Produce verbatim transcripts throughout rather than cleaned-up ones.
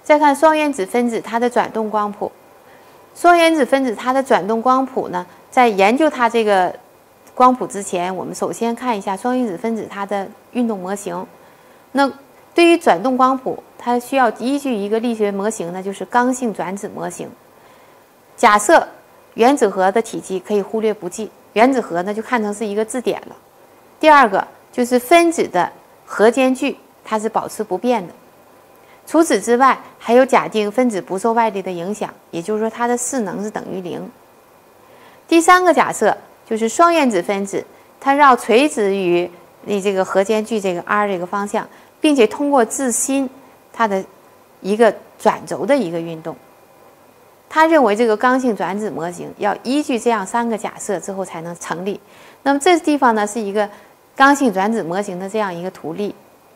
再看双原子分子它的转动光谱。双原子分子它的转动光谱呢，在研究它这个光谱之前，我们首先看一下双原子分子它的运动模型。那对于转动光谱，它需要依据一个力学模型呢，就是刚性转子模型。假设原子核的体积可以忽略不计，原子核呢就看成是一个质点了。第二个就是分子的核间距它是保持不变的。除此之外，还有假定分子不受外力的影响，也就是说它的势能是等于零。第三个假设就是双原子分子它绕垂直于你这个核间距这个 r 这个方向，并且通过自心它的一个转轴的一个运动。他认为这个刚性转子模型要依据这样三个假设之后才能成立。那么这地方呢是一个刚性转子模型的这样一个图例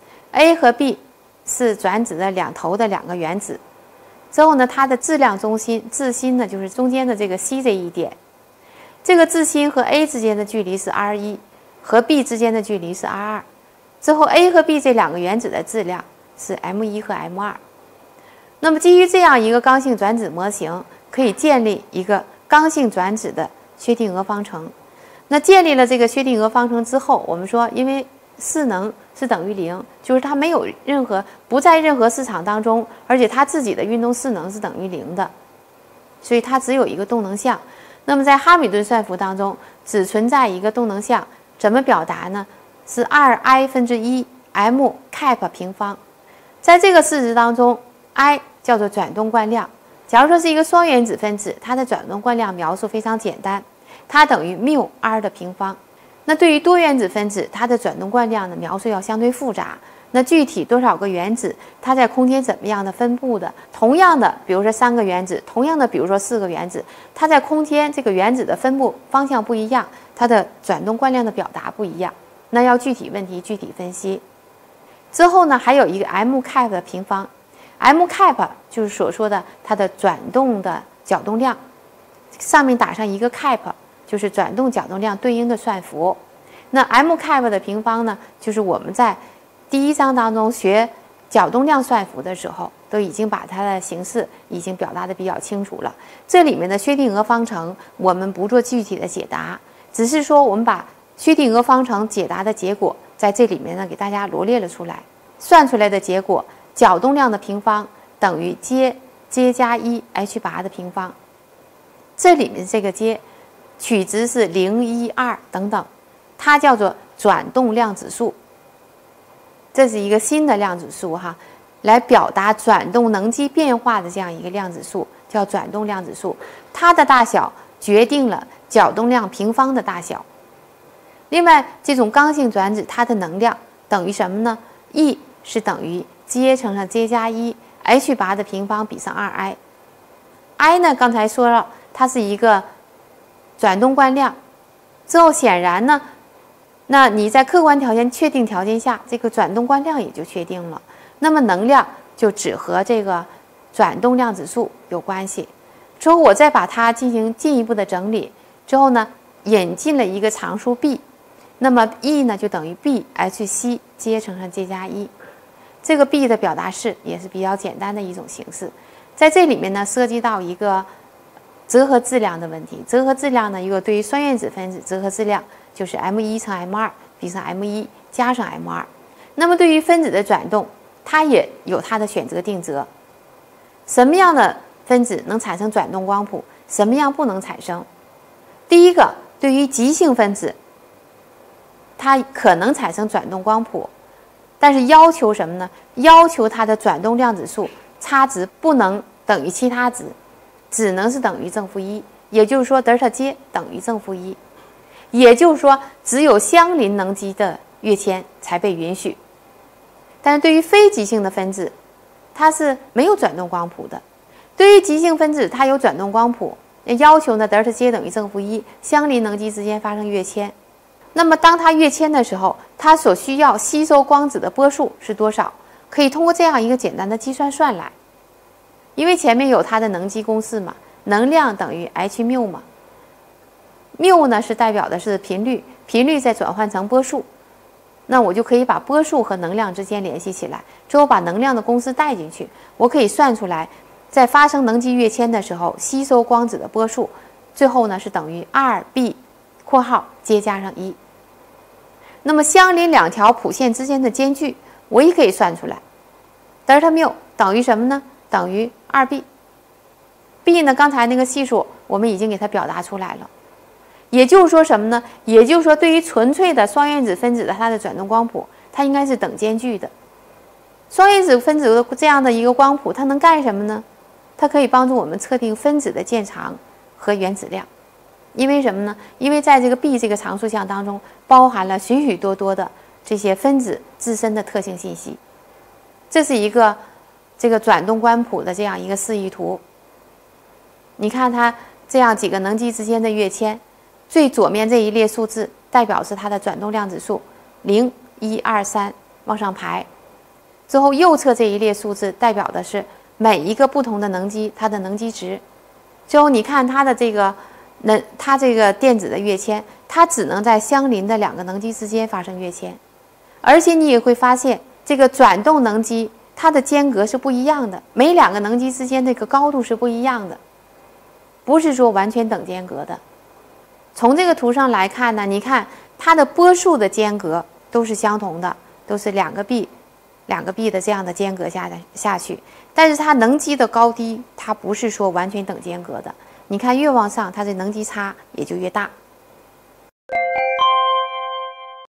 ，A 和 B 是转子的两头的两个原子，之后呢它的质量中心质心呢就是中间的这个 C 这一点，这个质心和 A 之间的距离是 r 一，和 B 之间的距离是 r 二，之后 A 和 B 这两个原子的质量是 m 一和 m 二。那么基于这样一个刚性转子模型，可以建立一个刚性转子的薛定谔方程。那建立了这个薛定谔方程之后，我们说因为势能是等于零，就是它没有任何不在任何市场当中，而且它自己的运动势能是等于零的，所以它只有一个动能项。那么在哈米顿算符当中只存在一个动能项，怎么表达呢？是 二 i 分之一 m cap 平方。在这个式子当中 i 叫做转动惯量。假如说是一个双原子分子，它的转动惯量描述非常简单，它等于缪 r 的平方。那对于多原子分子，它的转动惯量的描述要相对复杂。那具体多少个原子，它在空间怎么样的分布的？同样的，比如说三个原子，同样的，比如说四个原子，它在空间这个原子的分布方向不一样，它的转动惯量的表达不一样。那要具体问题具体分析。之后呢，还有一个 m cap 的平方。m cap 就是所说的它的转动的角动量，上面打上一个 cap， 就是转动角动量对应的算符。那 m cap 的平方呢，就是我们在第一章当中学角动量算符的时候，都已经把它的形式已经表达的比较清楚了。这里面的薛定谔方程我们不做具体的解答，只是说我们把薛定谔方程解答的结果在这里面呢给大家罗列了出来。算出来的结果，角动量的平方等于 j j 加一 h 八的平方。这里面这个 j 取值是零、一、二等等，它叫做转动量子数。这是一个新的量子数哈，来表达转动能机变化的这样一个量子数，叫转动量子数。它的大小决定了角动量平方的大小。另外，这种刚性转子它的能量等于什么呢？ E 是等于 j 乘上 j 加一 h 八的平方比上 二 i。i 呢，刚才说了，它是一个转动惯量。之后显然呢，那你在客观条件确定条件下，这个转动惯量也就确定了。那么能量就只和这个转动量子数有关系。之后我再把它进行进一步的整理，之后呢，引进了一个常数 b。那么 E 呢就等于 b h c j 乘上 j 加一，这个 b 的表达式也是比较简单的一种形式。在这里面呢，涉及到一个折合质量的问题。折合质量呢，如果对于双原子分子，折合质量就是 m 一 乘 m 二比上 m 一 加上 m 二。那么对于分子的转动，它也有它的选择定则。什么样的分子能产生转动光谱，什么样不能产生？第一个，对于极性分子，它可能产生转动光谱，但是要求什么呢？要求它的转动量子数差值不能等于其他值，只能是等于正负一。也就是说，德尔塔 J 等于正负一。也就是说，只有相邻能机的跃迁才被允许。但是对于非极性的分子，它是没有转动光谱的。对于极性分子，它有转动光谱，要求呢德尔塔 J 等于正负一，相邻能机之间发生跃迁。那么当它跃迁的时候，它所需要吸收光子的波数是多少？可以通过这样一个简单的计算算来。因为前面有它的能机公式嘛，能量等于 h 缪嘛。缪呢是代表的是频率，频率再转换成波数。 那我就可以把波束和能量之间联系起来，之后把能量的公式带进去，我可以算出来，在发生能级跃迁的时候，吸收光子的波束，最后呢是等于 二 b 括号 j 加上一。那么相邻两条谱线之间的间距，我也可以算出来，德尔塔缪等于什么呢？等于 二 b。b 呢，刚才那个系数我们已经给它表达出来了。也就是说什么呢？也就是说，对于纯粹的双原子分子的它的转动光谱，它应该是等间距的。双原子分子的这样的一个光谱，它能干什么呢？它可以帮助我们测定分子的键长和原子量。因为什么呢？因为在这个 b 这个常数项当中，包含了许许多多的这些分子自身的特性信息。这是一个这个转动光谱的这样一个示意图。你看它这样几个能级之间的跃迁。最左面这一列数字代表是它的转动量子数，零、一、二、三往上排。之后右侧这一列数字代表的是每一个不同的能级它的能级值。之后你看它的这个能，它这个电子的跃迁，它只能在相邻的两个能级之间发生跃迁，而且你也会发现这个转动能级它的间隔是不一样的，每两个能级之间这个高度是不一样的，不是说完全等间隔的。从这个图上来看呢，你看它的波束的间隔都是相同的，都是两个 b 两个 b 的这样的间隔下下去，但是它能级的高低它不是说完全等间隔的。你看越往上，它的能级差也就越大。